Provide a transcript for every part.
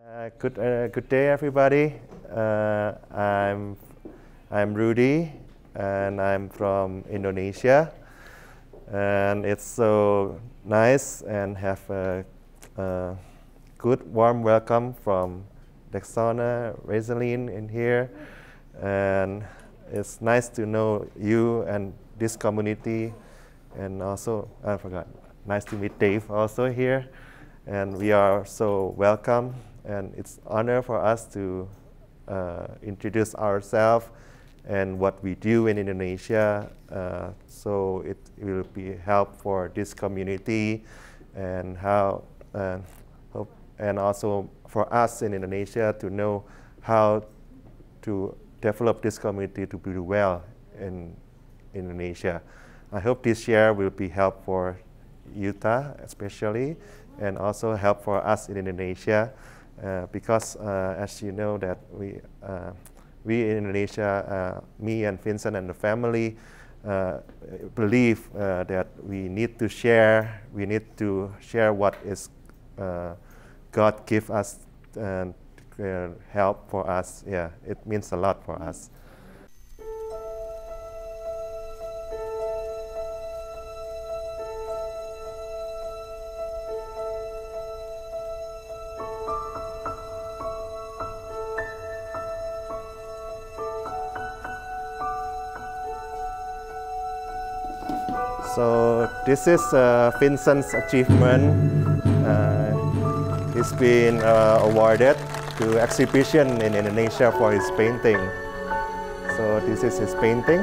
Good day, everybody. I'm Rudy, and I'm from Indonesia. And it's so nice and have a good, warm welcome from Dexona, Rosaline in here. And it's nice to know you and this community. And also, I forgot, nice to meet Dave also here. And we are so welcome. And it's an honor for us to introduce ourselves and what we do in Indonesia. So it will be help for this community and and also for us in Indonesia to know how to develop this community to do well in Indonesia. I hope this year will be help for Utah especially, and also help for us in Indonesia. Because as you know that we in Indonesia, me and Vincent and the family believe that we need to share what is God give us and help for us. Yeah, it means a lot for us. So this is Vincent's achievement. He's been awarded to exhibition in Indonesia for his painting. So this is his painting.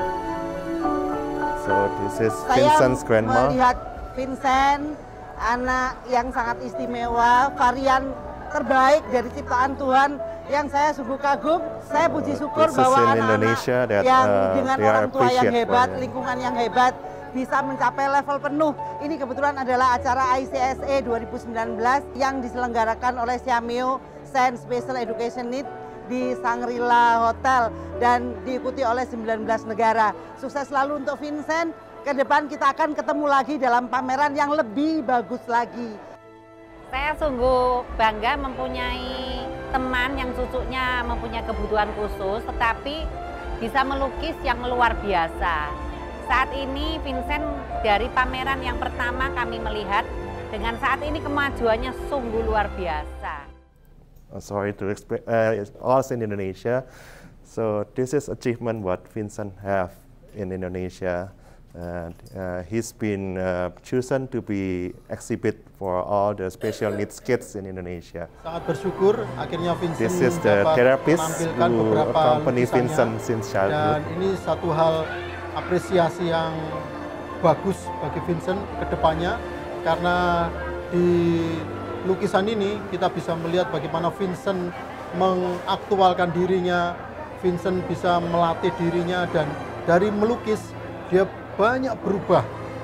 So this is Vincent's grandma. Saya melihat Vincent, anak yang sangat istimewa, varian terbaik dari ciptaan Tuhan yang saya sungguh kagum. Saya puji syukur bahwa anak-anak yang dengan orang tua yang hebat, lingkungan yang hebat, bisa mencapai level penuh. Ini kebetulan adalah acara ICSE 2019 yang diselenggarakan oleh Siameo Saint Special Education Need di Shangri-La Hotel dan diikuti oleh 19 negara. Sukses selalu untuk Vincent. Ke depan kita akan ketemu lagi dalam pameran yang lebih bagus lagi. Saya sungguh bangga mempunyai teman yang cucunya mempunyai kebutuhan khusus, tetapi bisa melukis yang luar biasa. Saat ini Vincent dari pameran yang pertama kami melihat dengan saat ini kemajuannya sungguh luar biasa. Sorry to explain, it's also in Indonesia. So this is achievement what Vincent have in Indonesia. And he's been chosen to be exhibit for all the special needs kids in Indonesia. Sangat bersyukur akhirnya Vincent This is the therapist who accompany Vincent since childhood. Dan ini satu hal apresiasi yang bagus bagi Vincent ke depannya, karena di lukisan ini kita bisa melihat bagaimana Vincent mengaktualkan dirinya, Vincent bisa melatih dirinya, dan dari melukis dia banyak berubah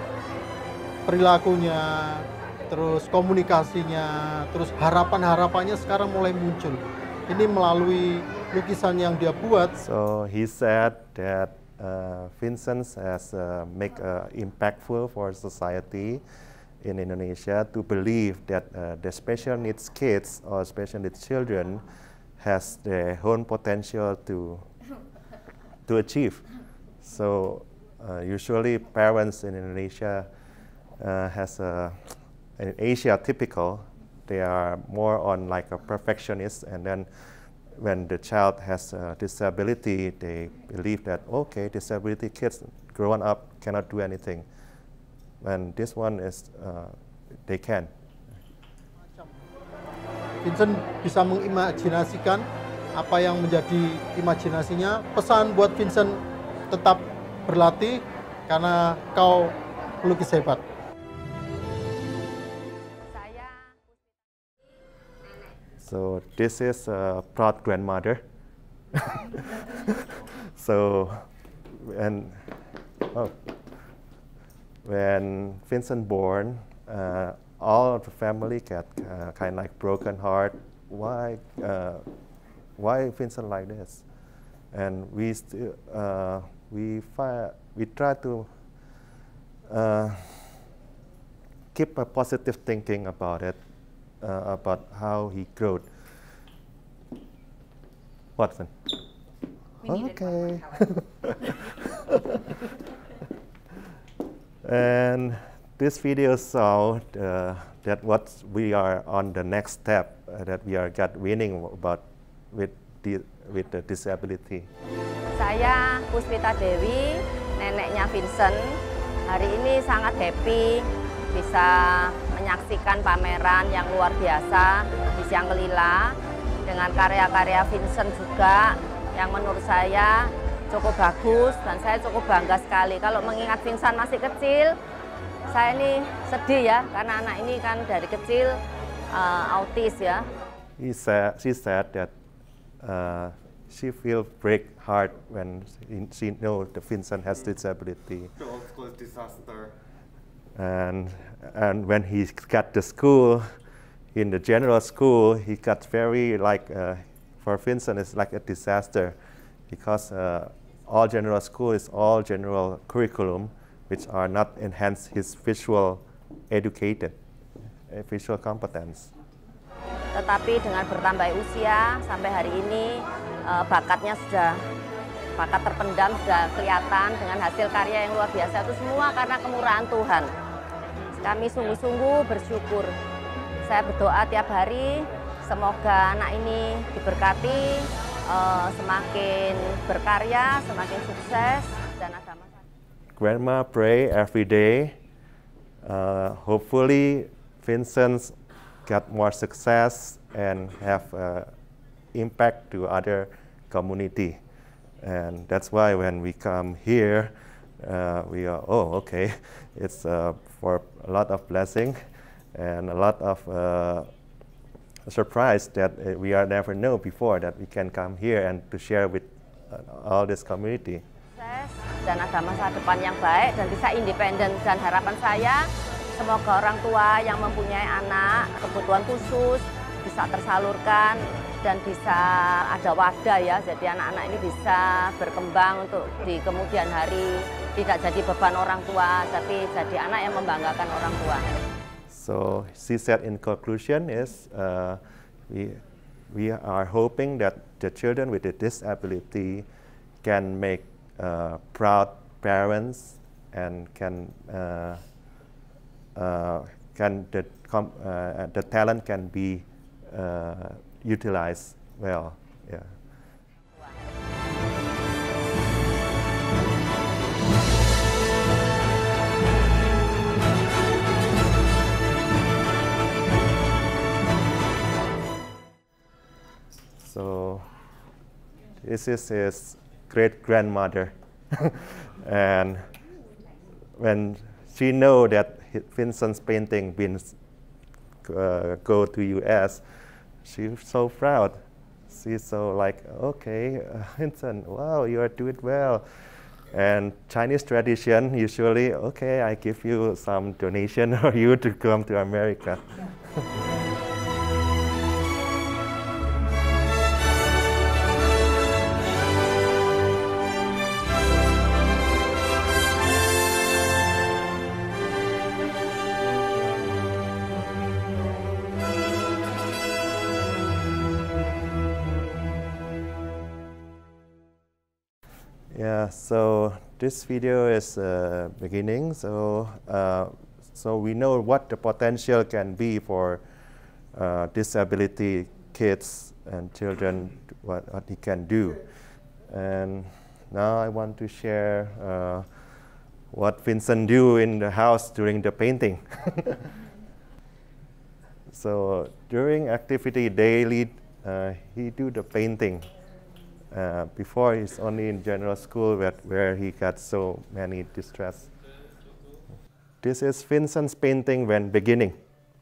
perilakunya, terus komunikasinya, terus harapan-harapannya sekarang mulai muncul. Ini melalui lukisan yang dia buat. So he said that Vincent has make impactful for society in Indonesia to believe that the special needs kids or special needs children has their own potential to achieve. So usually parents in Indonesia in Asia typical, they are more on like a perfectionist, and then when the child has a disability, they believe that, okay, disability kids growing up cannot do anything. And this one is, they can. Vincent bisa mengimajinasikan apa yang menjadi imajinasinya. Pesan buat Vincent, tetap berlatih karena kau pelukis hebat. So this is a proud grandmother. So when Vincent born, all of the family get kind of like broken heart. Why Vincent like this? And we try to keep a positive thinking about it. About how he grew. Watson. Okay. And this video saw that what we are on the next step that we are got winning about with the disability. Saya Puspita Dewi, neneknya Vincent. Hari ini sangat happy bisa menyaksikan pameran yang luar biasa di Shangri-La dengan karya-karya Vincent juga yang menurut saya cukup bagus dan saya cukup bangga sekali. Kalau mengingat Vincent masih kecil, saya ini sedih ya karena anak ini kan dari kecil autis ya. She said that she feel break heart when she know the Vincent has disability. The old school is disaster. And when he got to school, in the general school, he got very like for Vincent it's like a disaster because all general school is all general curriculum which are not enhance his visual educated visual competence. Tetapi dengan bertambah usia sampai hari ini bakatnya bakat terpendam sudah kelihatan dengan hasil karya yang luar biasa itu semua karena kemurahan Tuhan. Kami sungguh-sungguh bersyukur. Saya berdoa tiap hari semoga anak ini diberkati, semakin berkarya, semakin sukses dan ada masa. Grandma pray every day. Hopefully Vincent got more success and have impact to other community. And that's why when we come here, we are, oh, okay, it's for a lot of blessing and a lot of surprise that we are never know before that we can come here and to share with all this community. Dan ada masa depan yang baik dan bisa independen dan harapan saya semoga orang tua yang mempunyai anak kebutuhan khusus bisa tersalurkan dan bisa ada wadah ya, jadi anak-anak ini bisa berkembang untuk di kemudian hari tidak jadi beban orang tua, tapi jadi anak yang membanggakan orang tua. So she said in conclusion is we are hoping that the children with a disability can make proud parents and the talent can be utilized well. Yeah. So this is his great-grandmother. And when she know that Vincent's painting been go to US, she's so proud. She's so like, okay, Vincent, wow, you are doing well. And Chinese tradition usually, okay, I give you some donation for you to come to America. Yeah, so this video is beginning. So we know what the potential can be for disability kids and children, what he can do. And now I want to share what Vincent do in the house during the painting. So during activity daily, he do the painting. Before he's only in general school where he got so many distress. This is Vincent's painting when beginning.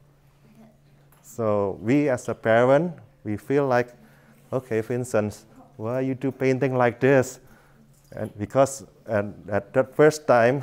So we as a parent, we feel like, okay, Vincent, why you do painting like this? And because at that first time,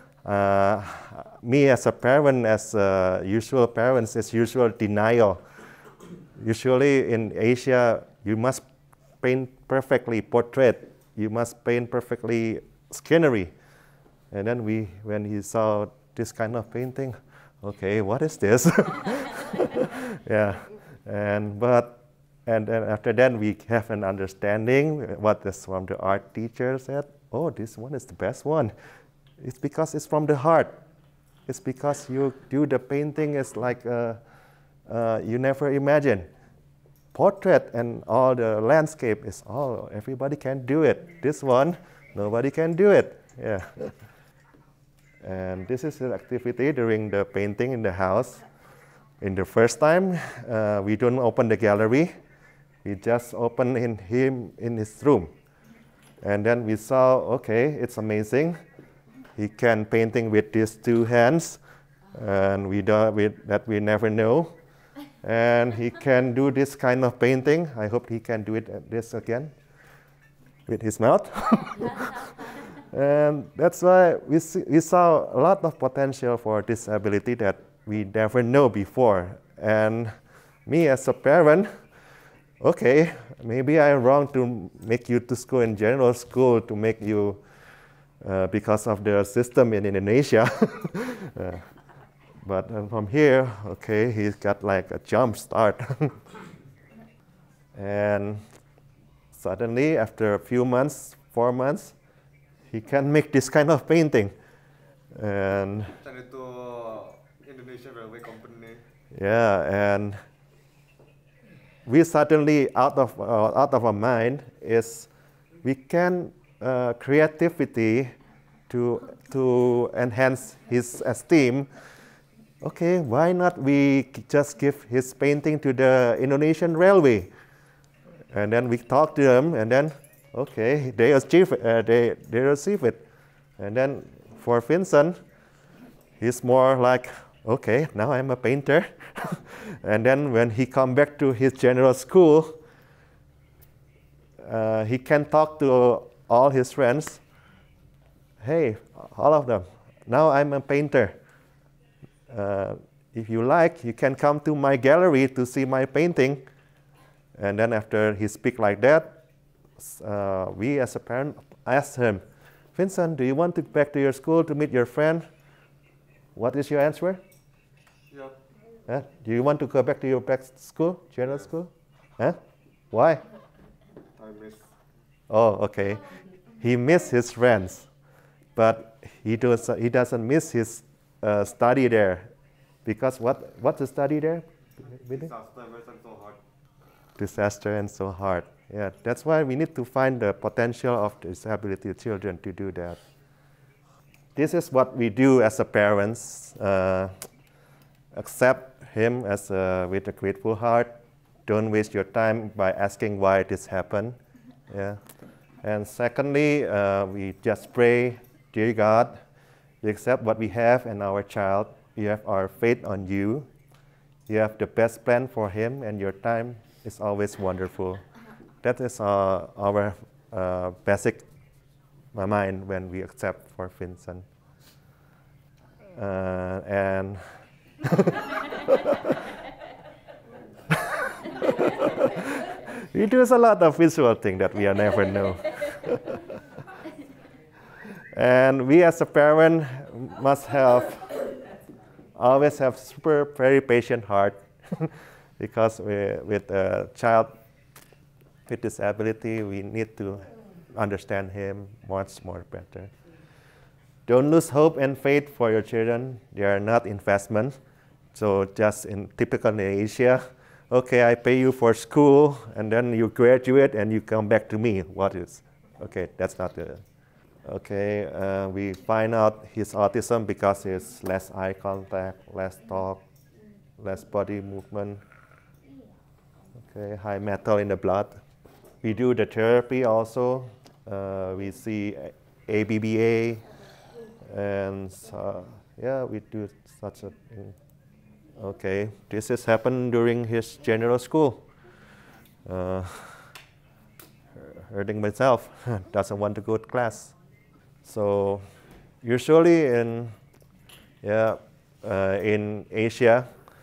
me as a parent, as usual parents, is usual denial. Usually in Asia, you must paint perfectly portrait. You must paint perfectly scenery. And then when he saw this kind of painting, okay, what is this? Yeah, but And then after that, we have an understanding what is from the art teacher said. Oh, this one is the best one. It's because it's from the heart. It's because you do the painting is like you never imagine. Portrait and all the landscape is all, everybody can do it. This one, nobody can do it. Yeah. And this is the activity during the painting in the house. In the first time, we don't open the gallery. We just open him in his room. And then we saw, okay, it's amazing. He can painting with these two hands, and that we never know. And he can do this kind of painting. I hope he can do it this again with his mouth. And that's why we saw a lot of potential for this ability that we never know before. And me as a parent, okay, maybe I'm wrong to make you to school in general school to make you because of the system in Indonesia. But from here, okay, he's got like a jump start. And suddenly, after a few months, 4 months, he can make this kind of painting. And Send it to Indonesian Railway Company. yeah, and we suddenly out of our mind is we can creativity to enhance his esteem. Okay, why not we just give his painting to the Indonesian Railway? And then we talk to them, and then okay, they receive it. And then for Vincent, he's more like, okay, now I'm a painter. And then when he come back to his general school, he can talk to all his friends. Hey, all of them, now I'm a painter. If you like, you can come to my gallery to see my painting. And then after he speak like that, we as a parent asked him, Vincent, do you want to go back to your school to meet your friend? What is your answer? Yeah. Do you want to go back to your school, general school? Why? I miss. Oh, okay. He missed his friends, but he doesn't miss his study there, because what's the study there? Disaster and so hard. Disaster and so hard. Yeah, that's why we need to find the potential of disability children to do that. This is what we do as a parents. Accept him as with a grateful heart. Don't waste your time by asking why this happened. Yeah. And secondly, we just pray, dear God, we accept what we have in our child. We have our faith on you. You have the best plan for him, and your time is always wonderful. That is our basic mind when we accept for Vincent. And he does a lot of visual things that we never know. And we as a parent must always have very patient heart because with a child with disability, we need to understand him much more better. Don't lose hope and faith for your children. They are not investments. So just in typical in Asia, okay, I pay you for school, and then you graduate and you come back to me. What is? Okay, that's not good. Okay, we find out his autism because he's less eye contact, less talk, less body movement. Okay, high metal in the blood. We do the therapy also. We see ABBA, and yeah, we do such a thing. Okay, this has happened during his general school. Hurting myself, doesn't want to go to class. So usually in Asia,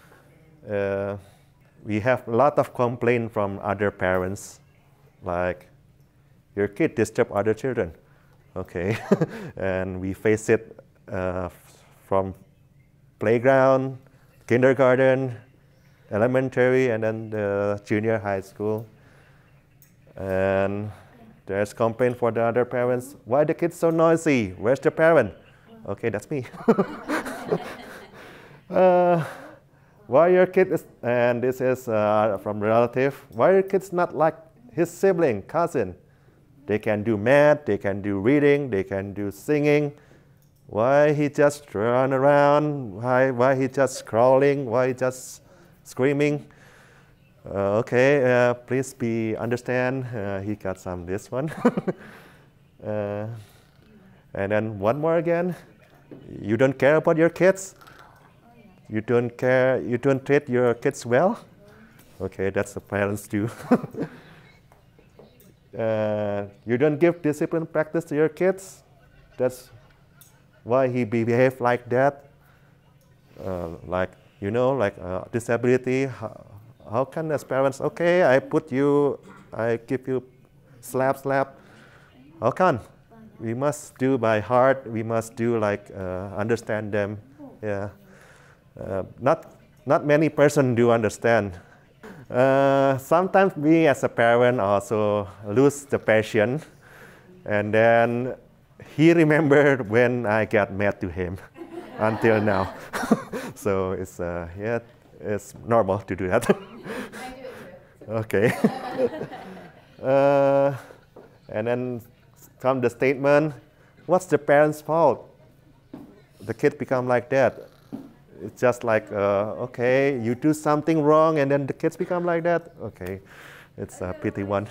we have a lot of complaint from other parents, like your kid disturb other children. Okay, and we face it from playground, kindergarten, elementary and then the junior high school. And there's complaint for the other parents. Why the kids so noisy? Where's the parent? Okay, that's me. Why your kid is, and this is from relative, why your kids not like his sibling, cousin? They can do math, they can do reading, they can do singing. Why he just run around? Why he just crawling? Why he just screaming? Okay, please be understand. He got some this one. And then one more again. You don't care about your kids? You don't care, you don't treat your kids well? Okay, that's the parents too. You don't give discipline practice to your kids? That's why he behave like that. Like, you know, like disability. How can as parents, okay, I give you slap. How can? We must do by heart, we must do like understand them. Yeah. Not many person do understand. Sometimes we as a parent also lose the passion, and then he remembered when I got mad to him until now. So it's yeah, it's normal to do that. Okay. And then come the statement, what's the parent's fault? The kid become like that. It's just like, okay, you do something wrong and then the kids become like that. Okay, it's a pity one.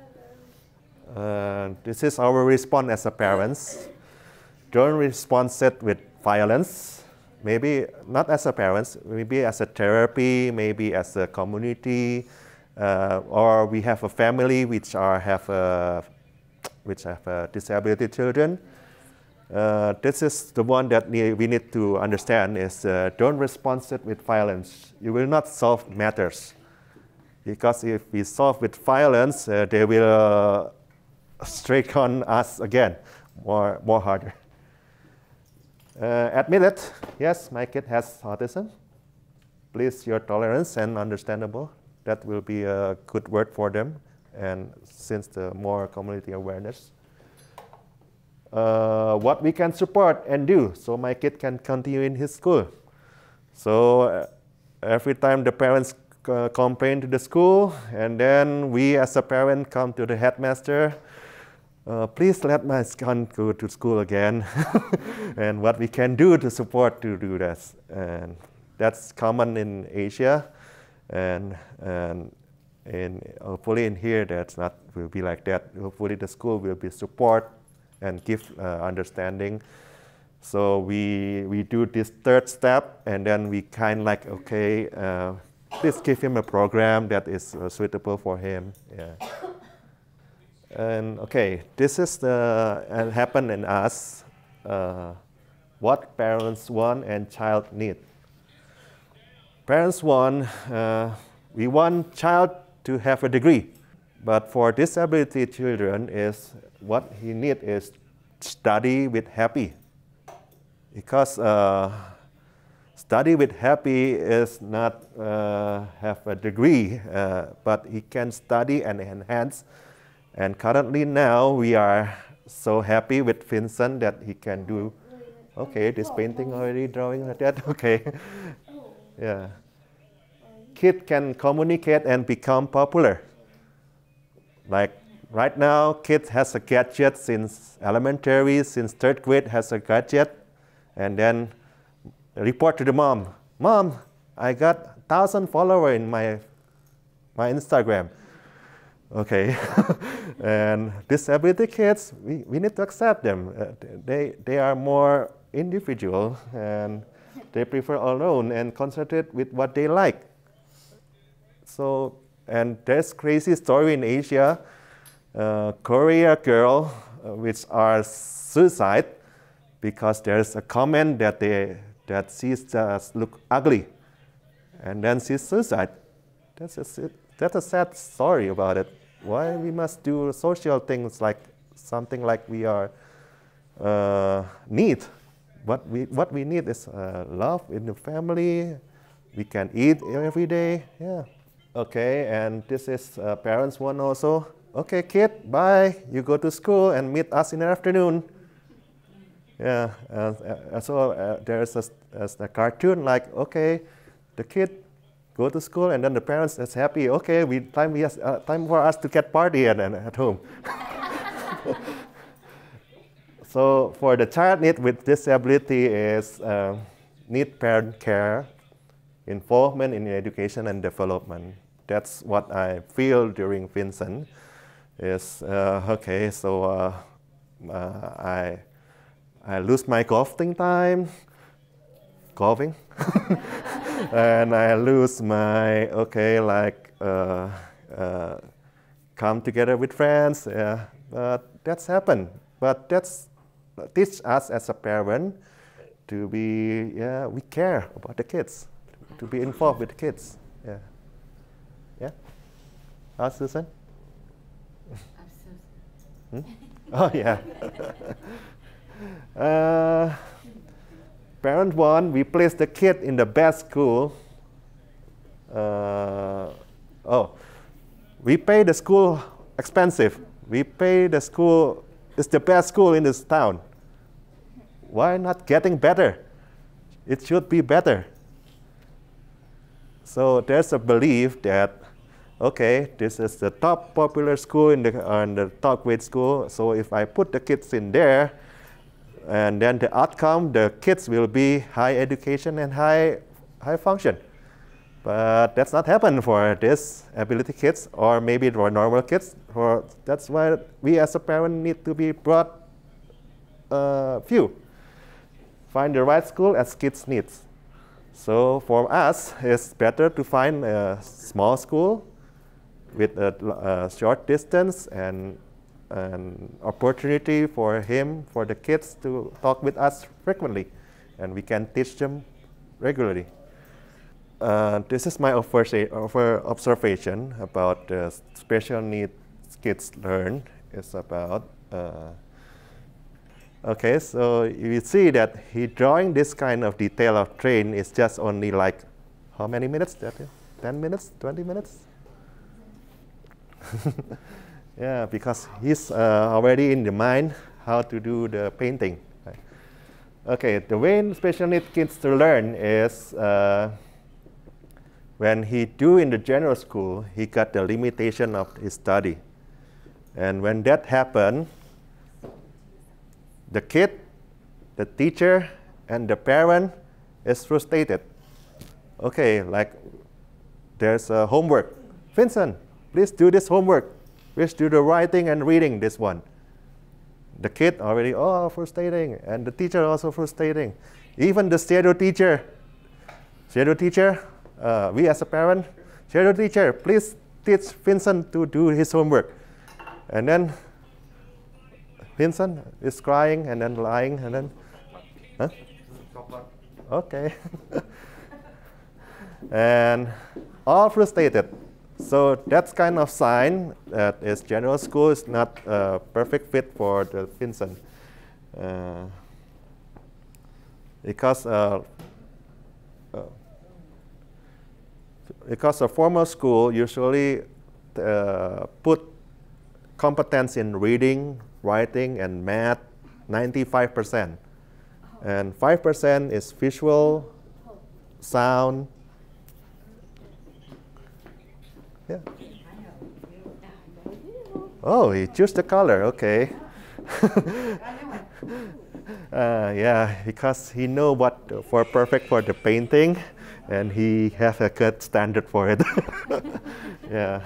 This is our response as a parents. Don't respond it with violence. Maybe not as a parents, maybe as a therapy, maybe as a community, or we have a family which have disability children. This is the one that we need to understand is don't respond it with violence. You will not solve matters. Because if we solve with violence, they will strike on us again, more harder. Admit it, yes, my kid has autism. Please, your tolerance and understandable. That will be a good word for them. And since the more community awareness. What we can support and do so my kid can continue in his school. So every time the parents complain to the school, and then we as a parent come to the headmaster, please let my son go to school again. And what we can do to support to do this. And that's common in Asia, and hopefully in here that's not will be like that. Hopefully the school will be support and give understanding. So we do this third step, and then we kind of like, okay, please give him a program that is suitable for him. Yeah. And okay, this is and happen in us. What parents want and child need. Parents want, we want child to have a degree, but for disability children is what he need is study with happy. Because study with happy is not have a degree, but he can study and enhance. And currently now we are so happy with Vincent that he can do, okay, this painting already drawing like that, okay. Yeah. Kid can communicate and become popular. Like right now, kid has a gadget since elementary, since third grade has a gadget, and then report to the mom. Mom, I got 1,000 followers in my Instagram. Okay, and disability kids, we need to accept them. They are more individual and they prefer alone and concentrate with what they like. So, and there's crazy story in Asia, Korea girl which are suicide because there's a comment that she just look ugly, and then she's suicide. That's a sad story about it. Why we must do social things like something like we are need. What we need is love in the family, We can eat every day. Yeah. Okay, and this is parents one also. Okay, kid, bye. You go to school and meet us in the afternoon. Yeah. So there's a cartoon like, okay, the kid go to school and then the parents is happy. Okay, time for us to get party at home. So for the child need with disability is need parent care, involvement in education and development. That's what I feel during Vincent. Is okay. So I lose my golfing time, and I lose my come together with friends. But that's happened. But that's teach us as a parent to be we care about the kids, to be involved with the kids. Yeah. Susan? Oh yeah. Parent one, we place the kid in the best school. We pay the school expensive. We pay the school, it's the best school in this town. Why not getting better? It should be better. So there's a belief that, okay, this is the top popular school in the top grade school. So if I put the kids in there, and then the outcome, the kids will be high education and high function. But that's not happen for this ability kids, or maybe for normal kids. That's why we as a parent need to be brought few. Find the right school as kids' needs. So for us, it's better to find a small school with a short distance and an opportunity for the kids to talk with us frequently, and we can teach them regularly. This is my observation about the special needs kids learn. It's about, okay, so you see that he drawing this kind of detail of train is just only like, how many minutes? 10 minutes, 20 minutes? Yeah, because he's already in the mind how to do the painting. Okay, the way special needs kids to learn is when he do in the general school, he got the limitation of his study. And when that happened, the kid, the teacher, and the parent is frustrated. Okay, like there's a homework. Vincent, please do this homework. Please do the writing and reading this one. The kid already, frustrating, and the teacher also frustrating. Even the shadow teacher, we as a parent, shadow teacher, please teach Vincent to do his homework. And then Vincent is crying and then lying and then, okay. And all frustrated. So that's kind of sign that is general school is not a perfect fit for the Vincent. Because a formal school usually put competence in reading, writing, and math 95%. And 5% is visual, sound. Yeah. Oh, he chose the color, okay. Yeah, because he know what for perfect for the painting, and he has a good standard for it. Yeah.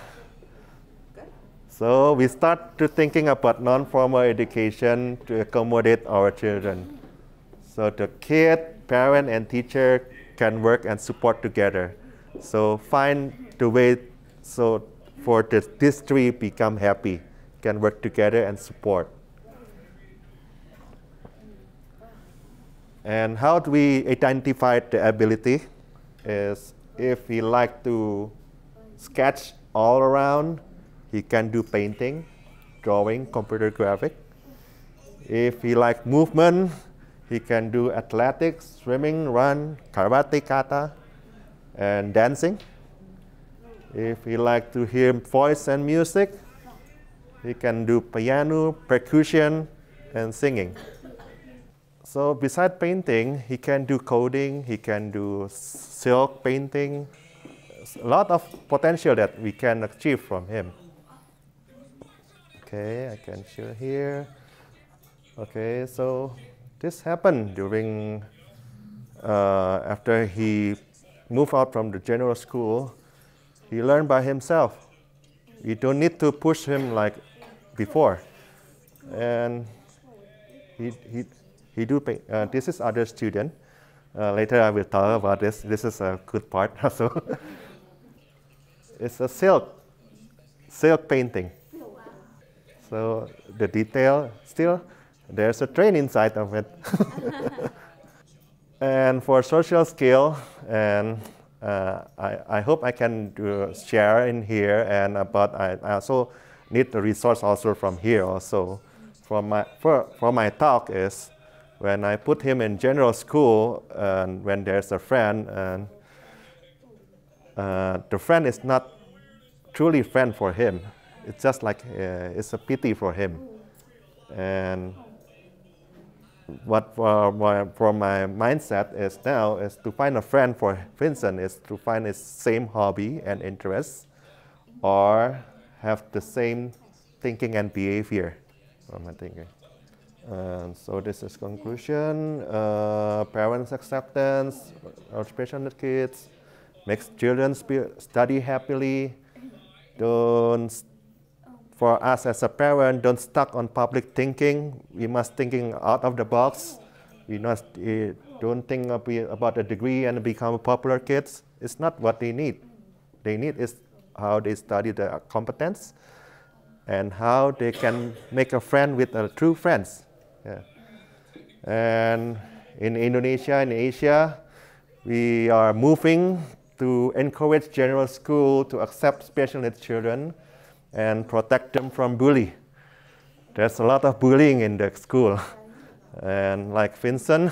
So we start to thinking about non-formal education to accommodate our children. So the kid, parent, and teacher can work and support together. So find the way so for these three become happy, can work together and support. And how do we identify the ability? Is if he like to sketch all around, he can do painting, drawing, computer graphic. If he like movement, he can do athletics, swimming, run, karate, kata. and dancing. If he likes to hear voice and music, he can do piano, percussion, and singing. So besides painting, he can do coding, he can do silk painting. A lot of potential that we can achieve from him. Okay, I can show here. Okay, so this happened during, after he moved out from the general school, he learned by himself. You don't need to push him like before. And he do paint. This is other student. Later I will talk about this. This is a good part also. It's a silk painting. So the detail still, there's a train inside of it. And for social skill, and I hope I can share in here, and about I also need the resource also from here also. For my talk is when I put him in general school, and when there's a friend, and the friend is not truly friend for him. It's just like it's a pity for him. And what for my mindset is now is to find a friend for Vincent is to find his same hobby and interests, or have the same thinking and behavior. From my thinking. So this is conclusion. Parents' acceptance of special needs kids makes children study happily. For us as a parent, don't stuck on public thinking. We must thinking out of the box. We must don't think about a degree and become popular kids. It's not what they need. They need is how they study their competence and how they can make a friend with true friends. Yeah. And in Indonesia and Asia, we are moving to encourage general school to accept special needs children and protect them from bullying. There's a lot of bullying in the school. And like Vincent,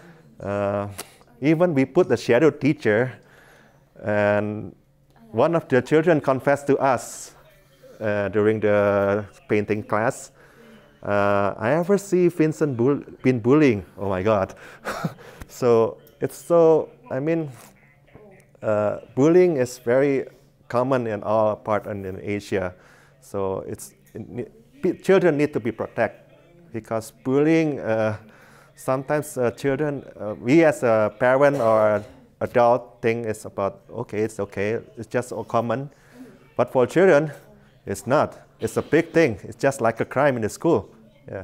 even we put a shadow teacher, and one of the children confessed to us during the painting class, I ever see Vincent been bullying. Oh my God. So it's so, I mean, bullying is very common in all parts in Asia. So children need to be protected, because bullying, sometimes children, we as a parent or adult think it's about, okay, it's just all common. But for children, it's not. It's a big thing. It's just like a crime in the school. Yeah.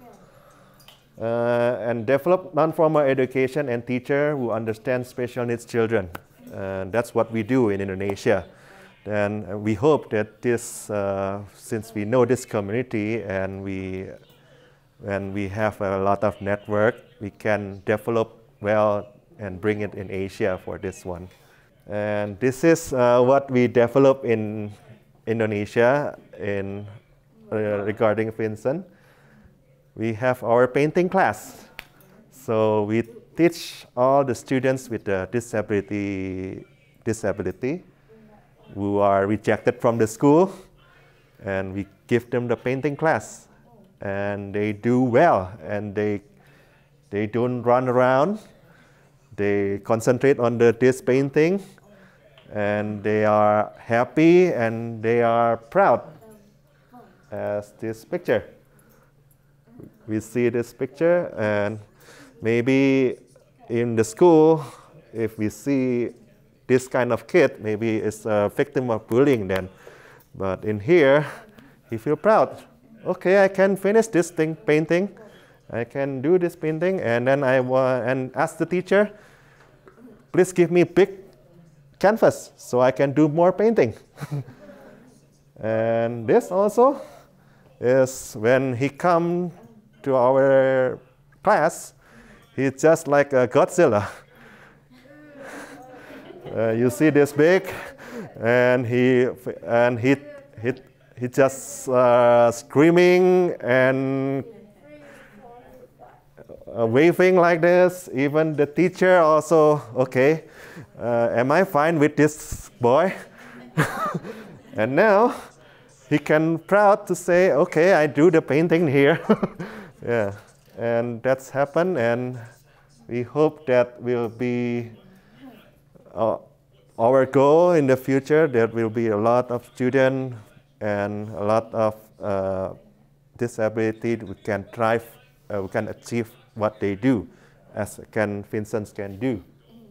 And develop non-formal education and teacher who understand special needs children. That's what we do in Indonesia. And we hope that this, since we know this community and we have a lot of network, we can develop well and bring it in Asia for this one. And this is what we develop in Indonesia regarding Vincent. We have our painting class. So we teach all the students with a disability who are rejected from the school, and we give them the painting class. And they do well, and they don't run around. They concentrate on this painting, and they are happy and they are proud. As this picture. We see this picture, and maybe in the school, if we see this kind of kid, maybe it's a victim of bullying then. But in here, he feels proud. Okay, I can finish this painting. I can do this painting, and then and ask the teacher, please give me big canvas so I can do more painting. And this also is when he come to our class, he's just like a Godzilla. You see this big, and he just screaming, and waving like this. Even the teacher also, okay, am I fine with this boy? And now he can proud to say, okay, I do the painting here. Yeah, and that's happened, and we hope that will be our goal in the future. There will be a lot of students and a lot of disability we can thrive, we can achieve what they do, as Vincent can do.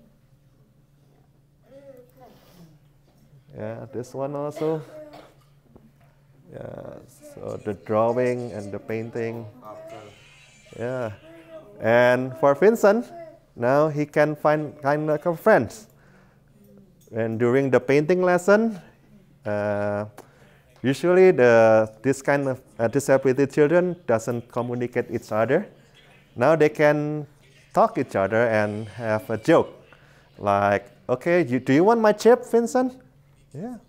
Yeah, this one also. Yeah, so the drawing and the painting. Yeah, and for Vincent, now he can find kind of friends. And during the painting lesson, usually this kind of disability children doesn't communicate each other. Now they can talk each other and have a joke, like, okay, do you want my chip, Vincent? Yeah,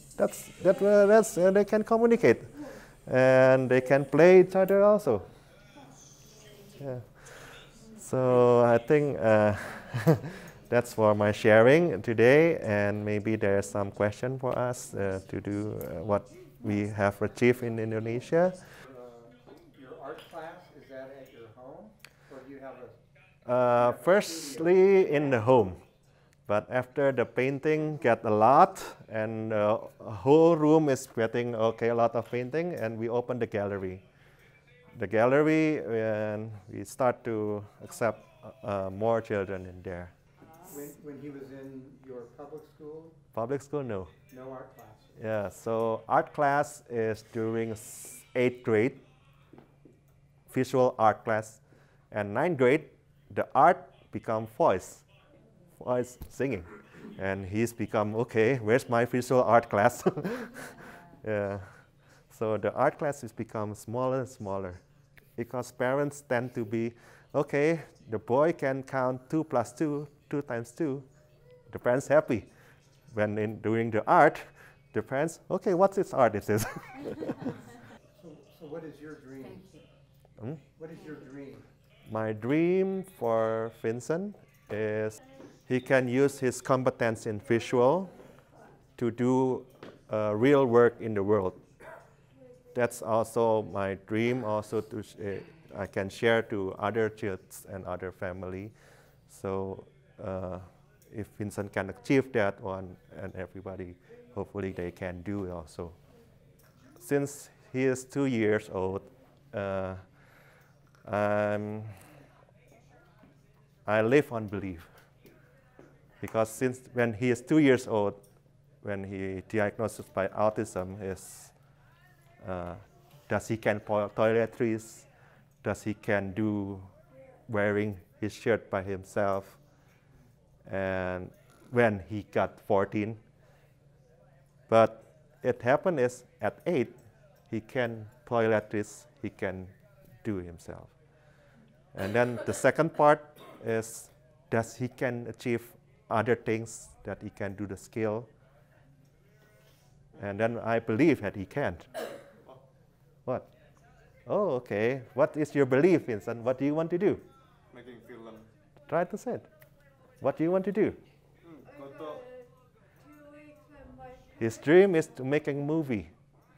they can communicate, and they can play each other also. Yeah. So I think that's for my sharing today, and maybe there's some question for us to do what we have achieved in Indonesia. Your art class, is that at your home, or do you have a? Firstly in the home, but after the painting get a lot, and the whole room is getting a lot of painting, and we open the gallery. The gallery, and we start to accept more children in there. When he was in your public school? Public school, no. No art class? Yeah, so art class is during 8th grade, visual art class, and 9th grade, the art become voice singing. And he's become, okay, where's my visual art class? Yeah. So the art class has become smaller and smaller, because parents tend to be, okay, the boy can count 2 plus 2, 2 times 2. The parents happy. When doing the art, the parents, okay, what's this art? It is. So what is your dream? What is your dream? My dream for Vincent is he can use his competence in visual to do real work in the world. That's also my dream, also to I can share to other kids and other family. So if Vincent can achieve that one, and everybody, hopefully they can do it also. Since he is 2 years old, I live on belief. Because since when he is 2 years old, when he diagnosed by autism, does he can toiletries? Does he can do wearing his shirt by himself? And when he got 14, but it happened is at 8, he can toiletries, he can do himself. And then the second part is, does he can achieve other things, that he can do the skill? And then I believe that he can. What? Oh, okay. What is your belief, Vincent? What do you want to do? Making film. Try to say it. What do you want to do? Photo. His dream is to make a movie.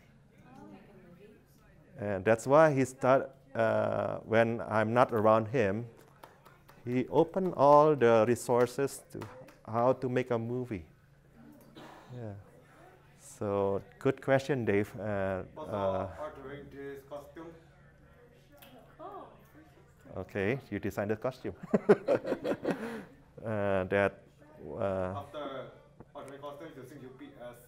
And that's why he started, when I'm not around him, he opened all the resources to how to make a movie. Yeah. So good question, Dave. Ordering this costume. Okay, you designed the costume. After ordering costume using UPS.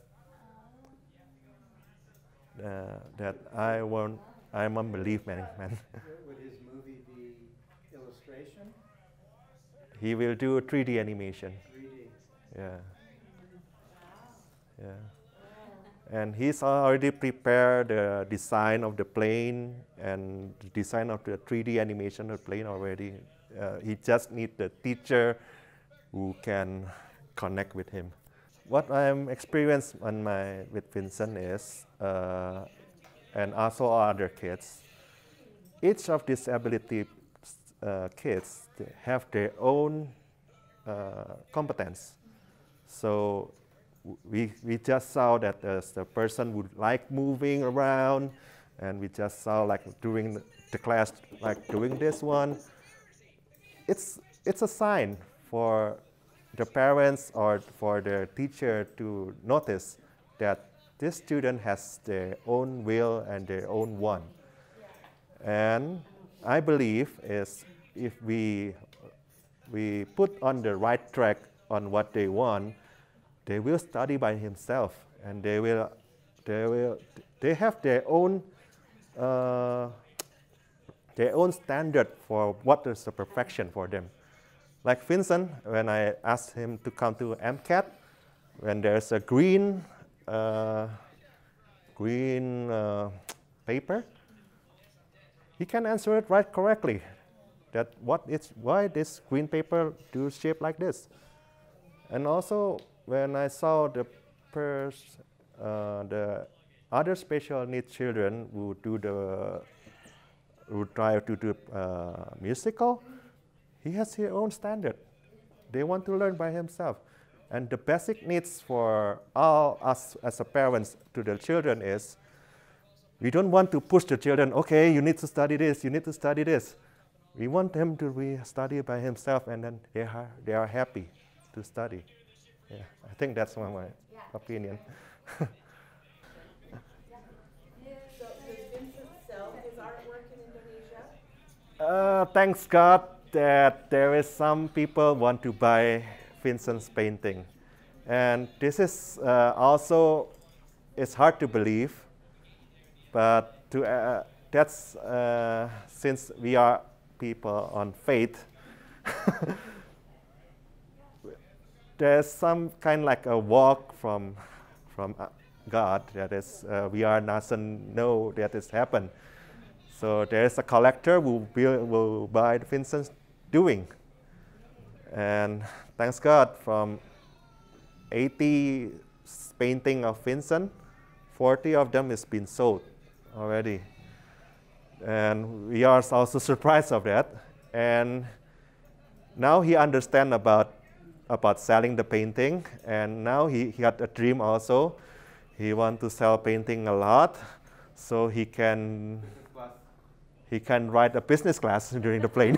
That I'm a belief man. Would his movie be illustration? He will do a 3D animation. 3D? Yeah. Yeah. And he's already prepared the design of the plane and the design of the 3D animation of the plane already. He just needs the teacher who can connect with him. What I'm experienced with Vincent is, and also other kids, each of disability kids have their own competence. So we just saw that the person would like moving around, and we just saw like during the class, like doing this one. It's a sign for the parents or for the teacher to notice that this student has their own will and their own want. And I believe is if we put on the right track on what they want, they will study by himself, and they have their own standard for what is the perfection for them. Like Vincent, when I asked him to come to MCAT, when there's a green paper, he can answer it right correctly. That why this green paper do shape like this. And also when I saw the other special needs children who try to do musical, he has his own standard. They want to learn by himself. And the basic needs for all us as a parents to the children is, we don't want to push the children, okay, you need to study this, you need to study this. We want them to study by himself, and then they are happy to study. Yeah, I think that's my opinion. So does Vincent sell his artwork in Indonesia? Thanks God that there is some people want to buy Vincent's painting. And this is also, it's hard to believe, but that's since we are people on faith, there's some kind like a walk from God that is, we are doesn't know that it's happened. So there's a collector who will buy Vincent's doing. And thanks God, from 80 painting of Vincent, 40 of them has been sold already. And we are also surprised of that. And now he understands about selling the painting, and now he had a dream also. He wants to sell painting a lot, so he can ride a business class during the plane.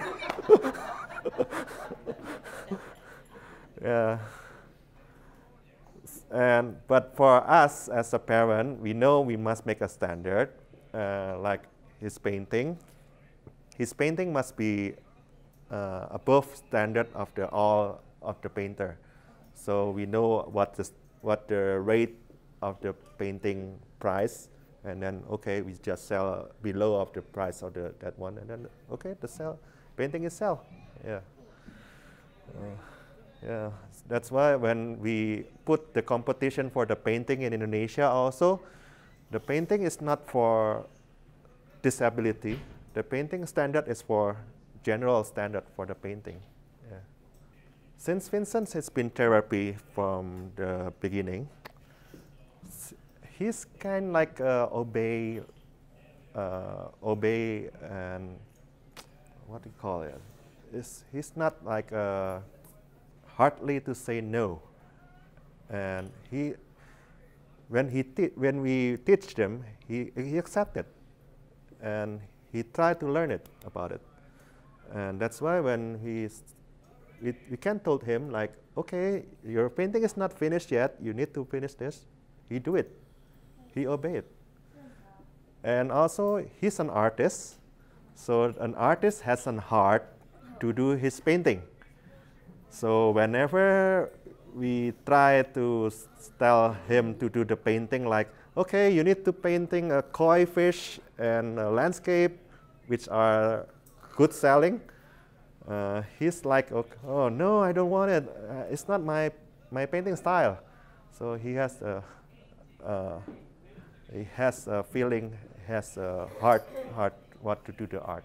Yeah. But for us as a parent, we know we must make a standard, like his painting. His painting must be above standard of all of the painter. So we know what the rate of the painting price, and then okay, we just sell below of the price of that one, and then okay, the painting is sell. Yeah. Yeah, that's why when we put the competition for the painting in Indonesia also, the painting is not for disability. The painting standard is for general standard for the painting. Yeah. Since Vincent has been therapy from the beginning, he's kind of like obey and what do you call it? He's not like hardly to say no, and when we teach them, he accepted, and he tried to learn it about it, and that's why when we can told him like, okay, your painting is not finished yet, you need to finish this. He do it, he obey it, and also he's an artist, so an artist has a heart to do his painting. So whenever we try to tell him to do the painting, like, okay, you need to painting a koi fish and a landscape, which are good selling, he's like, okay, oh no, I don't want it. It's not my painting style. So he has a feeling, has a heart what to do the art.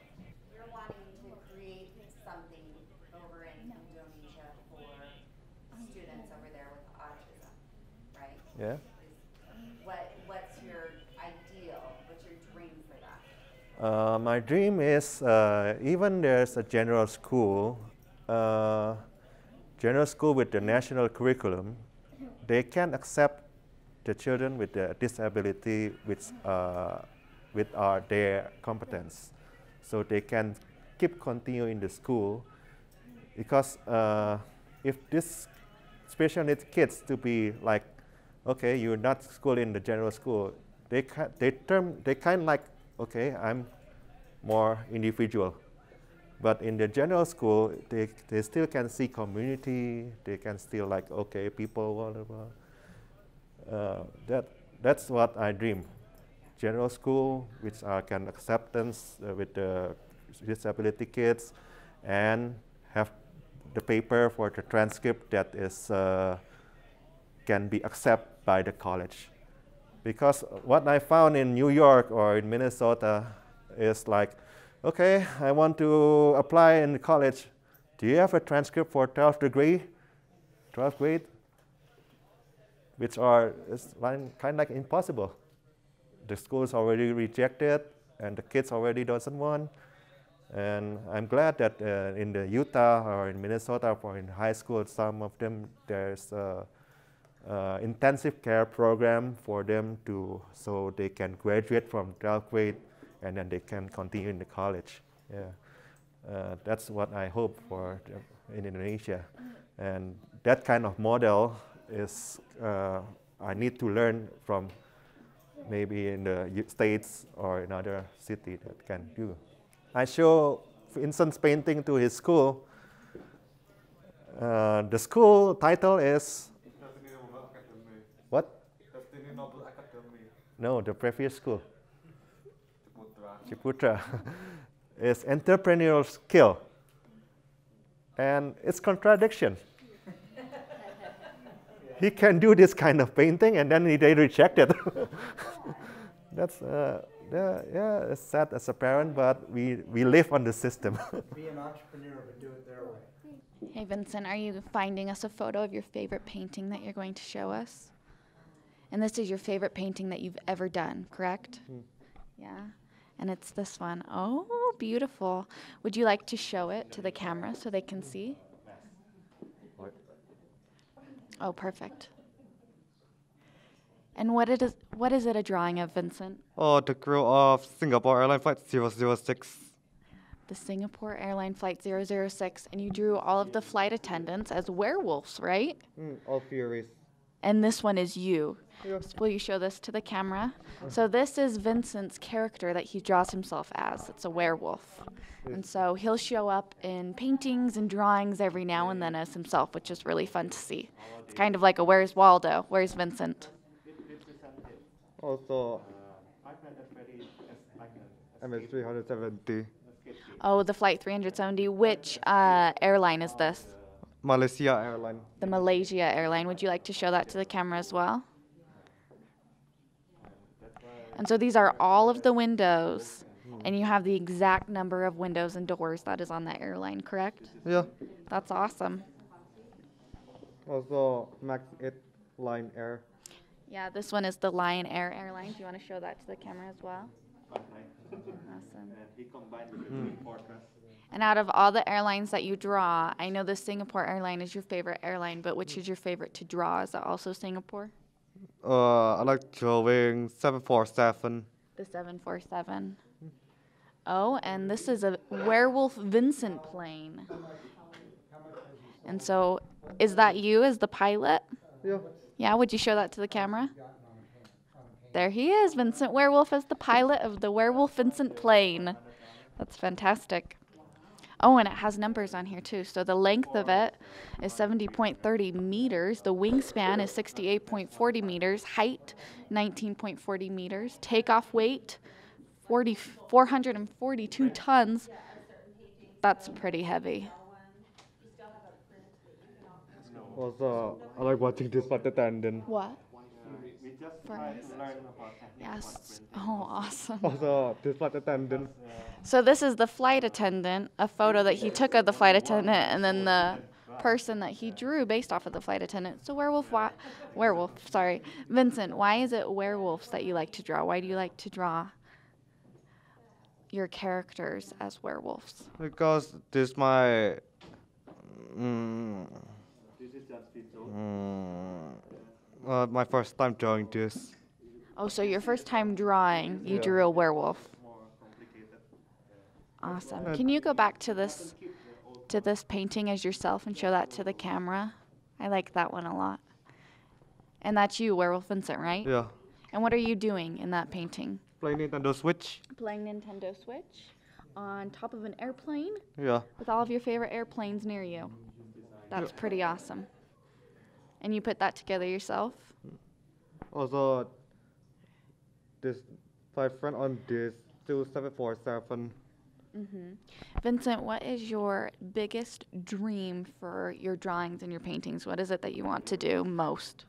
Yeah. What's your ideal? What's your dream for that? My dream is even there's a general school with the national curriculum, they can accept the children with the disability with their competence. So they can keep continuing the school because if this special needs kids to be like, okay, you're not school in the general school, they kind of like, okay, I'm more individual. But in the general school, they still can see community. They can still like, okay, people, whatever. That's what I dream. General school, which can acceptance with the disability kids, and have the paper for the transcript that is can be accepted by the college. Because what I found in New York or in Minnesota is like, okay, I want to apply in college. Do you have a transcript for 12th grade? Which is kind of like impossible. The school is already rejected, and the kids already doesn't want. And I'm glad that in the Utah or in Minnesota or in high school, some of them there's intensive care program for them so they can graduate from 12th grade and then they can continue in the college. Yeah, that's what I hope for in Indonesia, and that kind of model is I need to learn from maybe in the States or in other city that can do. I show Vincent's painting to his school. The school title is what? Destiny Noble Academy. No, the previous school. Ciputra is entrepreneurial skill, and it's contradiction. He can do this kind of painting, and then they reject it. That's yeah, it's sad as a parent, but we live on the system. Be an entrepreneur, but do it their way. Hey Vincent, are you finding us a photo of your favorite painting that you're going to show us? And this is your favorite painting that you've ever done, correct? Yeah. And it's this one. Oh, beautiful. Would you like to show it to the camera so they can see? Oh, perfect. And what is it a drawing of, Vincent? Oh, the crew of Singapore Airlines Flight 006. The Singapore Airline Flight 006. And you drew all of the flight attendants as werewolves, right? All Furies. And this one is you. Yeah. Will you show this to the camera? So this is Vincent's character that he draws himself as. It's a werewolf. And so he'll show up in paintings and drawings every now and then as himself, which is really fun to see. It's kind of like a Where's Waldo? Where's Vincent? Also, MS-370. Oh, the Flight 370. Which airline is this? Malaysia Airline. The Malaysia Airline. Would you like to show that to the camera as well? And so these are all of the windows, and you have the exact number of windows and doors that is on that airline, correct? Yeah. That's awesome. Also, Max 8 Line Air. Yeah, this one is the Lion Air airline. Do you want to show that to the camera as well? Awesome. And out of all the airlines that you draw, I know the Singapore airline is your favorite airline, but which is your favorite to draw? Is that also Singapore? I like drawing 747. The 747. Oh, and this is a Werewolf Vincent plane. And so, is that you as the pilot? Yeah. Yeah, would you show that to the camera? There he is, Vincent Werewolf as the pilot of the Werewolf Vincent plane. That's fantastic. Oh, and it has numbers on here too. So the length of it is 70.30 meters. The wingspan is 68.40 meters. Height, 19.40 meters. Takeoff weight, 442 tons. That's pretty heavy. Also, I like watching this flight attendant. What? Yes. Oh, awesome. Also, this flight attendant. So this is the flight attendant, a photo that he took of the flight attendant, and then the person that he drew based off of the flight attendant. So werewolf, sorry. Vincent, why is it werewolves that you like to draw? Why do you like to draw your characters as werewolves? Because this is my my first time drawing this. Oh, so your first time drawing, you drew a werewolf. Awesome. Can you go back to this painting as yourself and show that to the camera? I like that one a lot. And that's you, Werewolf Vincent, right? Yeah. And what are you doing in that painting? Playing Nintendo Switch. Playing Nintendo Switch on top of an airplane? Yeah. With all of your favorite airplanes near you. That's pretty awesome. And you put that together yourself? Also, this 5 friend on this 2747. Vincent, what is your biggest dream for your drawings and your paintings? What is it that you want to do most?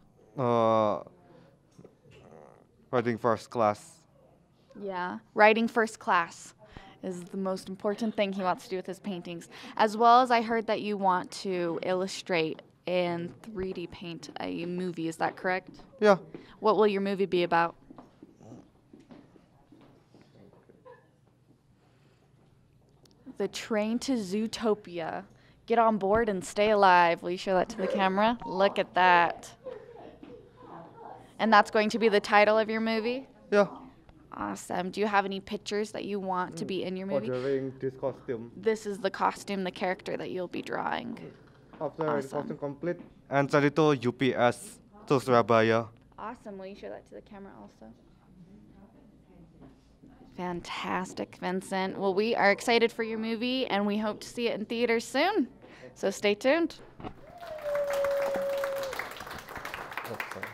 Writing first class. Yeah, writing first class is the most important thing he wants to do with his paintings. As well as I heard that you want to illustrate and 3D paint a movie, is that correct? Yeah. What will your movie be about? The Train to Zootopia. Get on board and stay alive. Will you show that to the camera? Look at that. And that's going to be the title of your movie? Yeah. Awesome. Do you have any pictures that you want to be in your movie? Drawing this costume. This is the costume, the character that you'll be drawing. After the Awesome. costume complete, and send it to UPS to Surabaya. Awesome. Will you show that to the camera also? Fantastic, Vincent. Well, we are excited for your movie, and we hope to see it in theaters soon. So stay tuned. Okay.